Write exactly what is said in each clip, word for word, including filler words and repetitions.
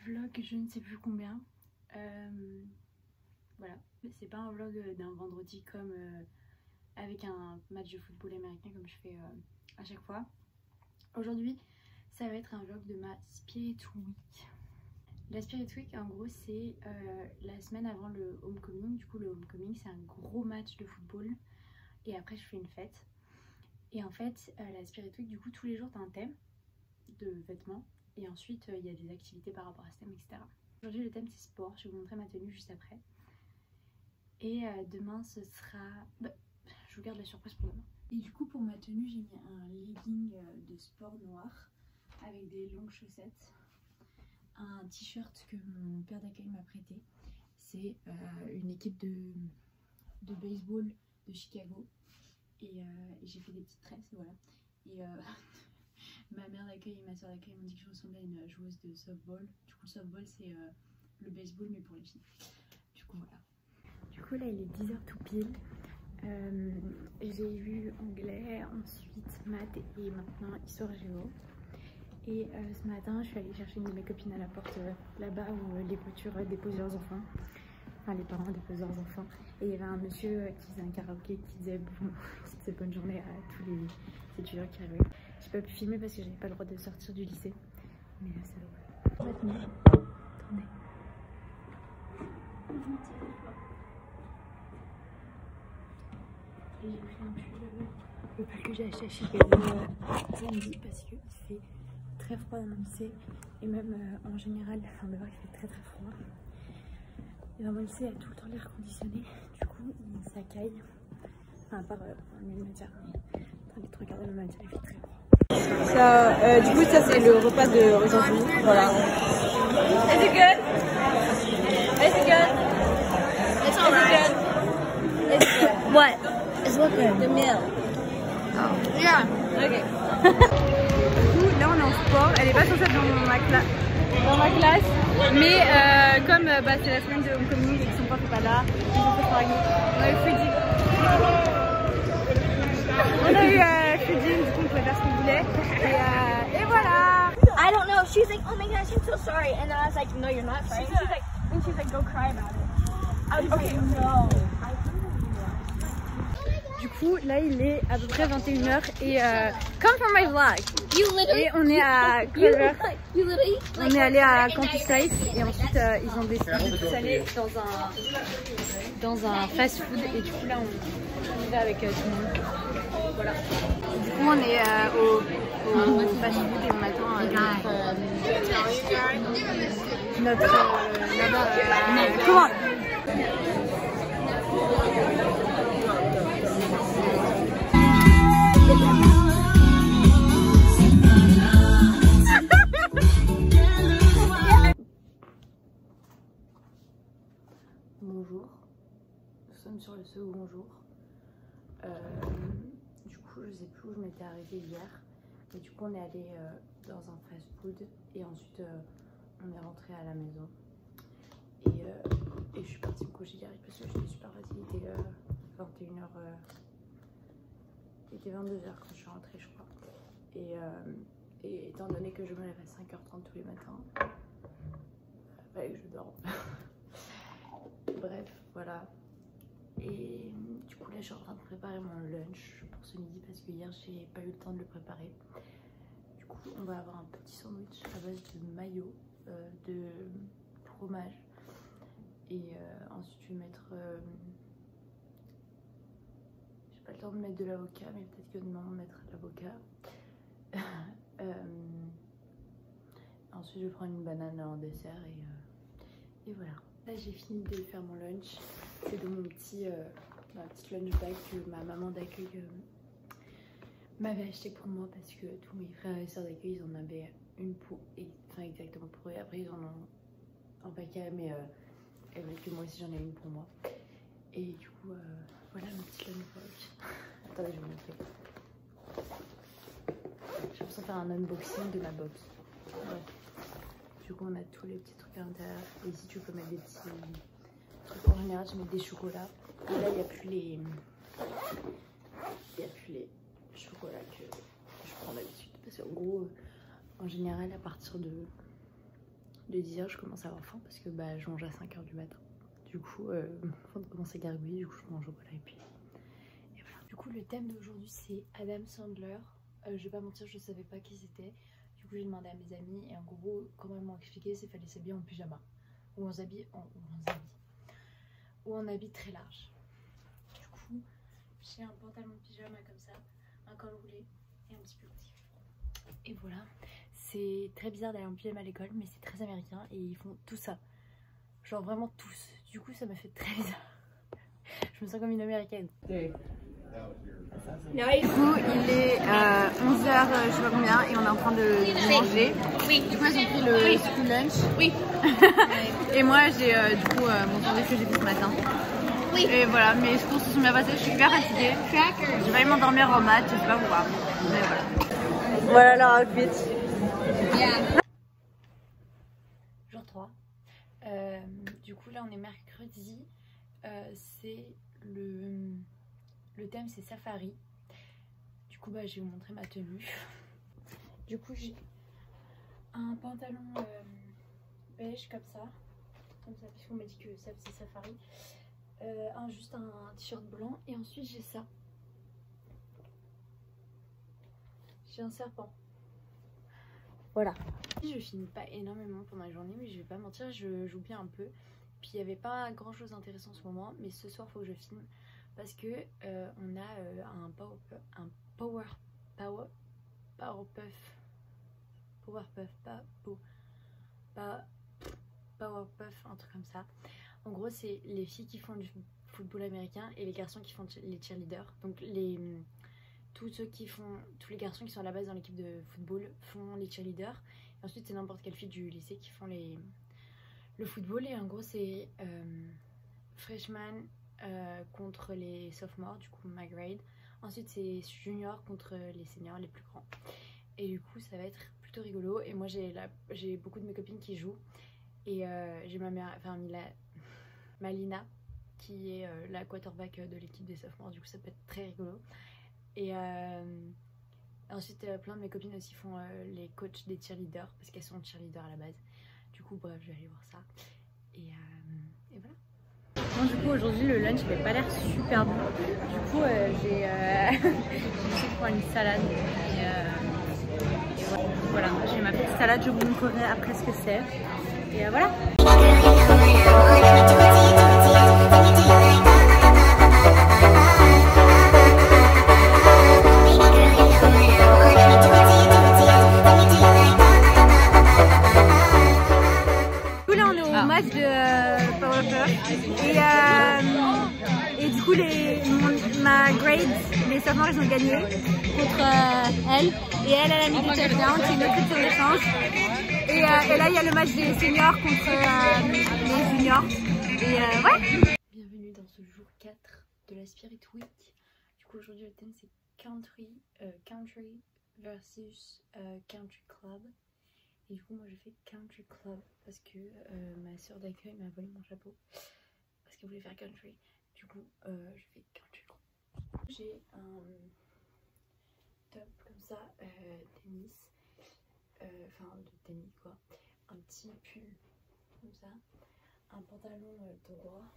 vlog je ne sais plus combien. Euh, voilà, c'est pas un vlog d'un vendredi comme euh, avec un match de football américain comme je fais euh, à chaque fois. Aujourd'hui, ça va être un vlog de ma Spirit Week. La Spirit Week, en gros, c'est euh, la semaine avant le homecoming. Du coup, le homecoming, c'est un gros match de football. Et après, je fais une fête. Et en fait, euh, la Spirit Week, du coup, tous les jours, t'as un thème de vêtements. Et ensuite, il euh, y a des activités par rapport à ce thème, et cetera. Aujourd'hui, le thème, c'est sport. Je vais vous montrer ma tenue juste après. Et euh, demain, ce sera... Bah, je vous garde la surprise pour demain. Et du coup, pour ma tenue, j'ai mis un legging de sport noir avec des longues chaussettes. Un t-shirt que mon père d'accueil m'a prêté. C'est euh, une équipe de, de baseball de Chicago. Et, euh, et j'ai fait des petites tresses, voilà. Et euh, ma mère d'accueil et ma soeur d'accueil m'ont dit que je ressemblais à une joueuse de softball. Du coup, le softball, c'est euh, le baseball, mais pour les filles. Du coup, voilà. Du coup, là, il est dix heures tout pile. Euh, j'ai eu anglais, ensuite maths et maintenant histoire géo. Et euh, ce matin, je suis allée chercher une de mes copines à la porte euh, là-bas où euh, les voitures euh, déposent leurs enfants. Enfin, les parents déposent leurs enfants. Et il y avait un monsieur euh, qui faisait un karaoké qui disait, bon, qui disait bonne journée à tous les étudiants qui arrivaient. J'ai pas pu filmer parce que j'avais pas le droit de sortir du lycée. Mais là, c'est drôle. Attendez. Et j'ai pris un pull, le pull que j'ai acheté à Chicago euh, samedi parce qu'il fait très froid dans mon lycée et même euh, en général, enfin dehors il fait très très froid. Et dans mon lycée il y a tout le temps l'air conditionné, du coup ça caille. Enfin à part euh, dans le matière, mais dans les trois quarts de la matière il fait très froid. Ça, euh, du coup ça c'est le repas d'aujourd'hui, voilà. Is it good? Is it good? It's alright. It's good. What? It's what good? The meal. Oh. Yeah. Okay. Du coup, là on est en sport. Elle est pas censée être dans ma classe, dans ma classe, mais euh, comme euh, bah, c'est la semaine de homecoming et que son prof est pas là, ils ont fait sport avec nous. On a eu Foodie. On a eu euh, Foodie, du coup on pouvait faire ce qu'on voulait. Et, euh, et voilà. I don't know. She's like, oh my gosh, I'm so sorry. And then I was like, no, you're not sorry. She's like, and she's like, go cry about it. I was okay, like, no. Du coup, là il est à peu près vingt et une heures et euh, come for my vlog. You literally, et on est à Clover. You literally, On est allé à Campus Life et ensuite euh, ils ont décidé de tous aller dans un dans un fast food et du coup là on, on y va avec euh, tout le monde. Voilà. Du coup on est euh, au, au fast food et on attend euh, notre euh, notre euh, là-bas. Euh, comment? Bonjour, nous sommes sur le second jour. Euh, du coup, je sais plus où je m'étais arrêtée hier, mais du coup, on est allé euh, dans un fast food et ensuite euh, on est rentré à la maison. Et, euh, et je suis partie me coucher direct parce que j'étais super fatiguée. Il était euh, vingt et une heures, euh, il était vingt-deux heures quand je suis rentrée, je crois. Et, euh, et étant donné que je me lève à cinq heures trente tous les matins, il fallait que je dorme. Bref, voilà. Et du coup là je suis en train de préparer mon lunch pour ce midi parce que hier j'ai pas eu le temps de le préparer. Du coup on va avoir un petit sandwich à base de mayo, euh, de fromage et euh, ensuite je vais mettre... Euh, j'ai pas le temps de mettre de l'avocat mais peut-être que demain on va mettre de l'avocat. euh, ensuite je vais prendre une banane en dessert et, euh, et voilà. Là j'ai fini de faire mon lunch, c'est de mon petit, euh, ma petite lunch bag que ma maman d'accueil euh, m'avait acheté pour moi parce que tous mes frères et sœurs d'accueil ils en avaient une pour, et, enfin exactement pour eux, après ils en ont un paquet mais euh, elle voulait que moi aussi j'en ai une pour moi. Et du coup euh, voilà ma petite lunch bag. Attendez je vais vous montrer. Je pense faire un unboxing de ma box. Ouais. Du coup on a tous les petits trucs à l'intérieur et ici tu peux mettre des petits trucs. En général je mets des chocolats et là il n'y a plus les il n'y a plus les chocolats que je prends d'habitude parce qu'en gros en général à partir de de dix heures je commence à avoir faim parce que bah, je mange à cinq heures du matin. Du coup, euh, avant de commencer à gargouiller, du coup je mange au voilà et puis... Et voilà. Du coup le thème d'aujourd'hui c'est Adam Sandler. Euh, je vais pas mentir, je savais pas qui c'était. Du coup j'ai demandé à mes amis et en gros comment ils m'ont expliqué c'est qu'il fallait s'habiller en pyjama. Ou on s'habille en... Ou on s'habille. Ou en habit très large. Du coup j'ai un pantalon de pyjama comme ça, un col roulé et un petit pull aussi. Et voilà, c'est très bizarre d'aller en pyjama à l'école mais c'est très américain et ils font tout ça. Genre vraiment tous. Du coup ça m'a fait très bizarre. Je me sens comme une américaine. Du coup il est euh, onze heures je sais pas combien et on est en train de manger. Oui. Du coup ils ont pris le oui. school lunch. Oui. Et moi j'ai euh, du coup euh, mon sandwich que j'ai fait ce matin. Oui. Et voilà, mes courses se sont bien passées, je suis hyper fatiguée. Je vais aller m'endormir en maths, je sais pas pourquoi. Mais voilà. Voilà leur outfit. Yeah. Jour trois. Euh, du coup là on est mercredi. Euh, c'est le, le thème c'est safari. Du coup bah je vais vous montrer ma tenue. Du coup j'ai un pantalon euh, beige comme ça. Comme ça puisqu'on m'a dit que ça c'est safari. Euh, un, juste un t-shirt blanc et ensuite j'ai ça. J'ai un serpent. Voilà. Je filme pas énormément pendant la journée mais je vais pas mentir, je j'oublie un peu. Puis il n'y avait pas grand chose d'intéressant en ce moment mais ce soir faut que je filme parce que euh, on a euh, un power un power power power puff power puff pas pas power puff un truc comme ça. En gros c'est les filles qui font du football américain et les garçons qui font les cheerleaders. Donc les tous ceux qui font tous les garçons qui sont à la base dans l'équipe de football font les cheerleaders. Et ensuite c'est n'importe quelle fille du lycée qui font les le football et en gros c'est euh, freshman euh, contre les sophomores, du coup my grade. Ensuite c'est junior contre les seniors, les plus grands. Et du coup ça va être plutôt rigolo. Et moi j'ai j'ai beaucoup de mes copines qui jouent. Et euh, j'ai ma mère, enfin Mila, Malina qui est euh, la quarterback de l'équipe des sophomores, du coup ça peut être très rigolo. Et euh, ensuite euh, plein de mes copines aussi font euh, les coachs des cheerleaders parce qu'elles sont cheerleaders à la base. Du coup bref je vais aller voir ça. Et, euh, et voilà. Bon, du coup aujourd'hui le lunch n'avait pas l'air super bon. Du coup euh, j'ai euh, décidé de prendre une salade. Et, euh, et voilà, voilà. J'ai ma petite salade, je vous montrerai après ce que c'est. Et euh, voilà. De euh, Powerpuff et, euh, et du coup les, mon, ma grade, les sophomores ils ont gagné contre euh, elle et elle elle a mis du touchdown, c'est une autre sur l'échange et, euh, et là il y a le match des seniors contre euh, les juniors et euh, ouais. Bienvenue dans ce jour quatre de la Spirit Week. Du coup aujourd'hui le thème c'est country, euh, country versus euh, country club. Et du coup moi je fais country club parce que euh, ma soeur d'accueil m'a volé mon chapeau parce qu'elle voulait faire country. Du coup euh, je fais country club. J'ai un top comme ça, euh, tennis, enfin euh, de tennis quoi, un petit pull comme ça, un pantalon euh, droit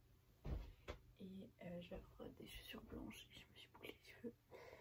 et euh, je vais avoir des chaussures blanches et je me suis bouclé les cheveux.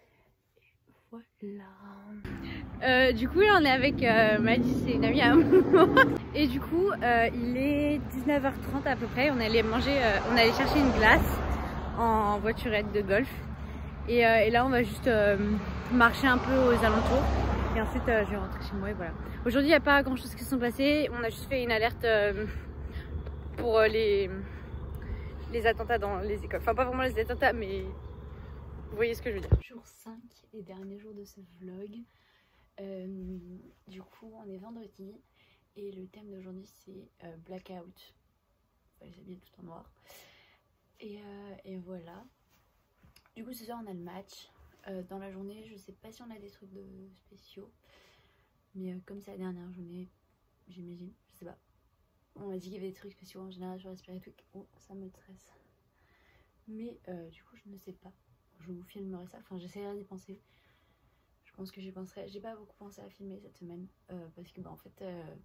Voilà. Euh, du coup là on est avec euh, Maddy, c'est une amie à moi. Et du coup euh, il est dix-neuf heures trente à peu près. On allait manger, euh, on allait chercher une glace en voiturette de golf. Et, euh, et là on va juste euh, marcher un peu aux alentours. Et ensuite euh, je vais rentrer chez moi et voilà. Aujourd'hui il n'y a pas grand chose qui se sont passées. On a juste fait une alerte euh, pour euh, les, les attentats dans les écoles. Enfin pas vraiment les attentats mais... Vous voyez ce que je veux dire. Jour cinq et dernier jour de ce vlog. Euh, du coup on est vendredi et le thème d'aujourd'hui c'est euh, blackout. On va les habiller tout en noir. Et, euh, et voilà. Du coup ce soir on a le match. Euh, dans la journée je sais pas si on a des trucs de spéciaux. Mais euh, comme c'est la dernière journée, j'imagine, je sais pas. On m'a dit qu'il y avait des trucs spéciaux en général sur la Spirit Week. Oh ça me stresse. Mais euh, du coup je ne sais pas. Je vous filmerai ça, enfin j'essaierai d'y penser. Je pense que j'y penserai. J'ai pas beaucoup pensé à filmer cette semaine euh, parce que bah en fait euh,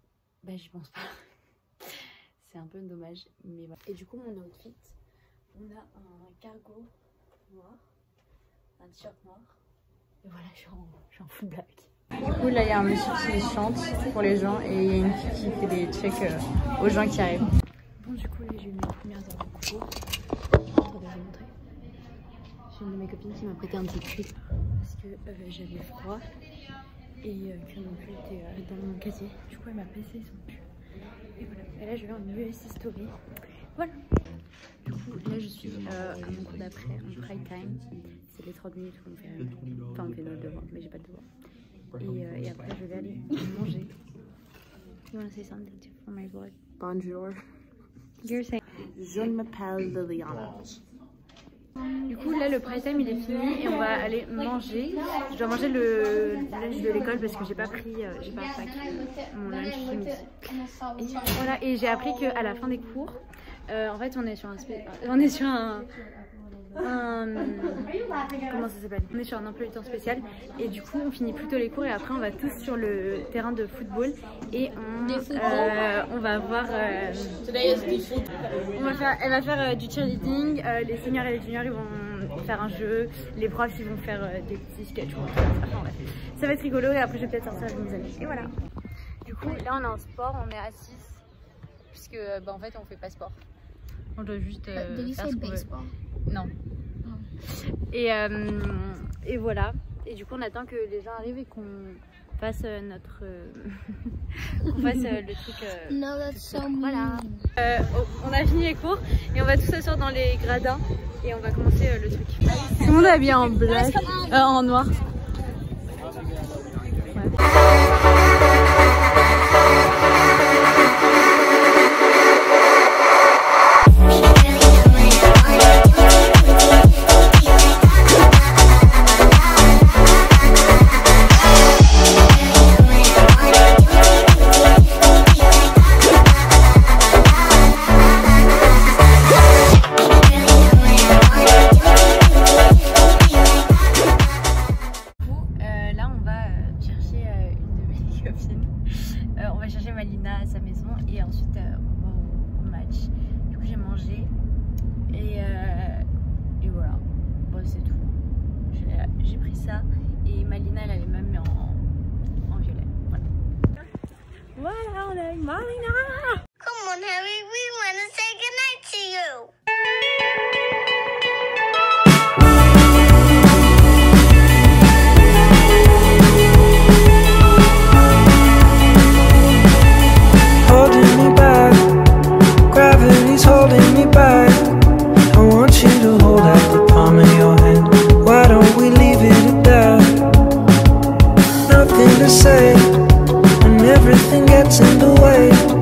bah j'y pense pas. C'est un peu dommage, mais voilà. Et du coup, mon outfit, on a un cargo noir, un t-shirt noir, et voilà, je suis en, je suis en full black. Du coup, là, il y a un monsieur qui chante pour les gens et il y a une fille qui fait des checks euh, aux gens qui arrivent. Bon, du coup, là, j'ai eu mes premières heures de cours. Je vais vous montrer. J'ai une de mes copines qui m'a prêté un petit pull parce que euh, j'avais froid et euh, que mon pull était euh, dans mon casier. Du coup, elle m'a passé son pull. Et voilà. Et là, je vais en U S C Story. Voilà. Du coup, là, je suis euh, à mon cours d'après, en prime time. C'est les trente minutes où on fait, euh, enfin, on fait notre devoir, mais j'ai pas de devoir. Et, euh, et après, je vais aller manger. You want to say something for my vlog? Bonjour. You're saying... Je m'appelle Liliana. Du coup, là, le prime time il est fini et on va aller manger. Je dois manger le lunch de l'école parce que j'ai pas pris, euh, j'ai pas pris mon lunch ce midi. Et voilà, et j'ai appris qu'à la fin des cours, euh, en fait, on est sur un, on est sur un, un, comment ça s'appelle ? On est sur un emploi du temps spécial et du coup, on finit plutôt les cours et après, on va tous sur le terrain de football et on, euh, on va voir. Euh, on va faire, elle va faire euh, du cheerleading. Euh, les seniors et les juniors, ils vont faire un jeu. Les profs, ils vont faire euh, des petits sketchs. Enfin, ouais. Ça va être rigolo et après, je vais peut-être sortir avec mes amis. Et voilà. Du coup, là, on est en sport, on est à six puisque, bah, en fait, on fait pas sport. On doit juste euh, Did you faire say ce qu'on veut. baseball? Non. Et, euh, et voilà. Et du coup, on attend que les gens arrivent et qu'on fasse euh, notre... Euh, qu'on fasse euh, le truc... Euh, No, that's so mean. voilà. Euh, on a fini les cours et on va tous s'asseoir dans les gradins et on va commencer euh, le truc. Tout le monde est habillé en black, euh, en noir. Ouais. Euh, on va chercher Malina à sa maison et ensuite euh, on va au, au match. Du coup j'ai mangé et, euh, et voilà, bon, c'est tout. J'ai pris ça et Malina elle avait même mis en, en violet. Voilà. Voilà, on a eu Malina. Come on, Harry, we want to say goodnight to you. Holding me back, I want you to hold out the palm of your hand. Why don't we leave it at that? Nothing to say, and everything gets in the way.